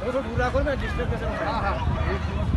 वो तो दूर रखो ना डिस्टर्ब कैसे। हाँ हाँ।